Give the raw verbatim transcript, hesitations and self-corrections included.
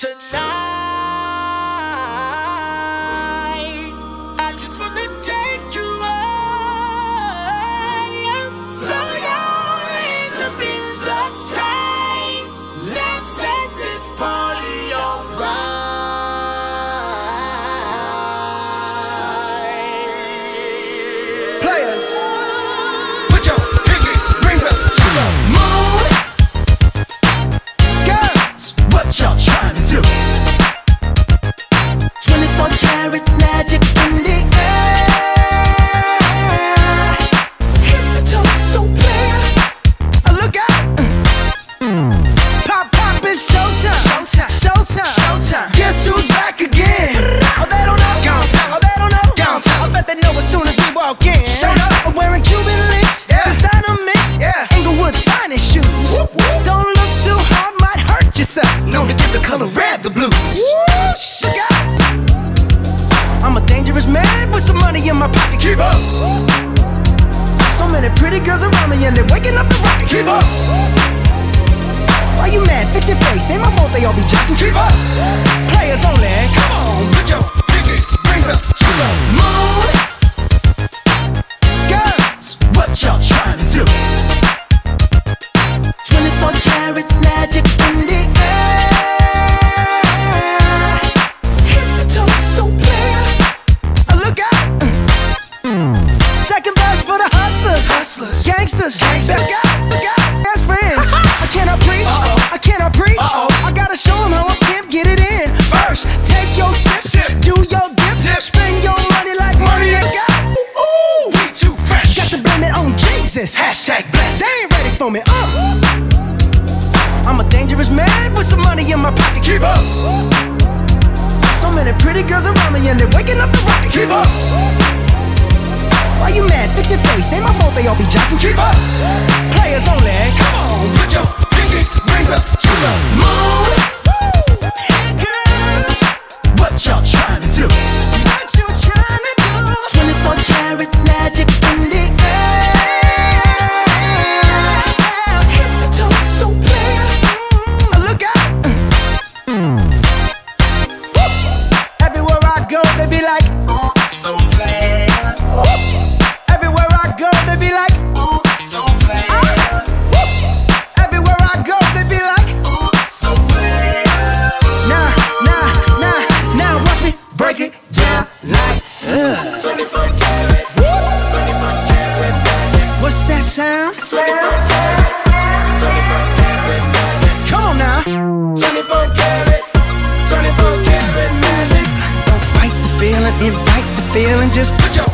Tonight, I just wanna take you high. Throw your hands up in the sky. Let's set this party on fire. Players, put your pinky rings up to the moon. Girls, what y'all trying to do? twenty-four karat magic in the air. Head to toe, so clear. Uh, look out! Pop, pop, it's showtime. Showtime, showtime, showtime. Guess who's back again? Oh, they don't know. Gone tell. Oh, they don't know. Gone tell. I bet they know as soon as we walk in. Showed up. I'm wearing Cuban links, Yeah. designer mix, Yeah. Inglewood's finest shoes. Whoop, whoop. Don't look too hard, might hurt yourself. Known to give the color red the blues. Woo, sugar. I'm a dangerous man with some money in my pocket. Keep up, So many pretty girls around me and they're waking up the rocket. keep up, Why you mad? Fix your face. Ain't my fault they all be jocking. keep up. Players only. Come on, put your pinky rings up to the moon. Girls, what y'all trying to do? twenty-four karat magic in the air. Head to toe, so clear. Uh, look out! Second verse for the hustlers, Hustlers. gangsters. Gangsters. Look out, look out. Best friends. I cannot preach. Uh-oh. I cannot preach. Uh-oh. I gotta show 'em how a pimp get it in. First, take your sip, Sip. do your dip, Dip. spend your money like money ain't got. Ooh, we too fresh. Got to blame it on Jesus. Hashtag blessed. They ain't ready for me. Uh. I'm a dangerous man with some money in my pocket. Keep up, So many pretty girls around me and they're waking up the rocket. keep up, Why you mad? Fix your face. Ain't my fault they all be jocking. keep up. Players only. Come on, put your pinky rings up to the moon. Girls, What y'all trying to do? what you trying to do? twenty-four karat magic in the air. Head to toe, so clear. Uh, look out! Everywhere I go, they be like, Ooh, so bad, everywhere I go, they be like, ooh, so bad, everywhere I go, they be like, ooh, so bad. nah, nah, nah, now watch me break it down like, ugh. twenty-four karat, twenty-four karat magic, What's that sound? twenty-four karat, twenty-four karat magic, Come on now. twenty-four karat, twenty-four karat magic. Don't fight the feeling, invite the feeling, just Put your